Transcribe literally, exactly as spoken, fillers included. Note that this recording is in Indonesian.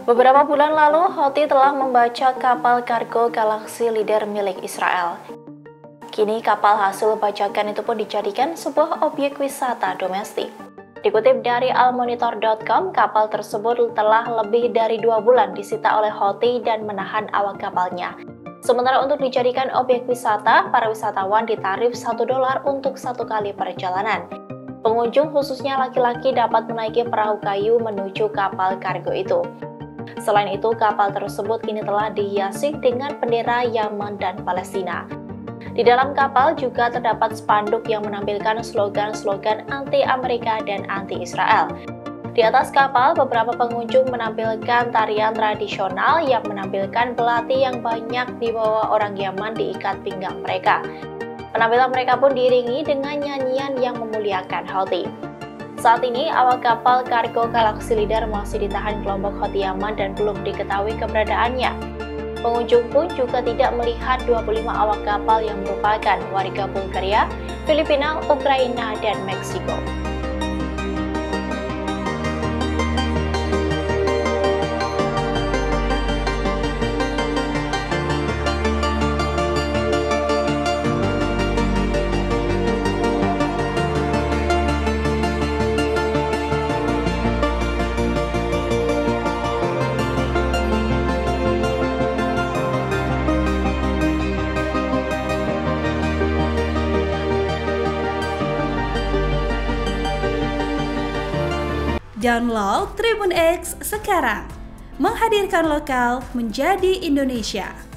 Beberapa bulan lalu, Houthi telah membaca kapal kargo Galaxy Leader milik Israel. Kini kapal hasil bajakan itu pun dijadikan sebuah objek wisata domestik. Dikutip dari al monitor dot com, kapal tersebut telah lebih dari dua bulan disita oleh Houthi dan menahan awak kapalnya. Sementara untuk dijadikan objek wisata, para wisatawan ditarif satu dolar untuk satu kali perjalanan. Pengunjung khususnya laki-laki dapat menaiki perahu kayu menuju kapal kargo itu. Selain itu, kapal tersebut kini telah dihiasi dengan bendera Yaman dan Palestina. Di dalam kapal juga terdapat spanduk yang menampilkan slogan-slogan anti-Amerika dan anti-Israel. Di atas kapal, beberapa pengunjung menampilkan tarian tradisional yang menampilkan belati yang banyak dibawa orang Yaman diikat pinggang mereka. Penampilan mereka pun diiringi dengan nyanyian yang memuliakan Houthi. Saat ini, awak kapal kargo Galaxy Leader masih ditahan kelompok Houthi Yaman dan belum diketahui keberadaannya. Pengunjung pun juga tidak melihat dua puluh lima awak kapal yang merupakan warga Bulgaria, Filipina, Ukraina, dan Meksiko. Download Tribun X sekarang, menghadirkan lokal menjadi Indonesia.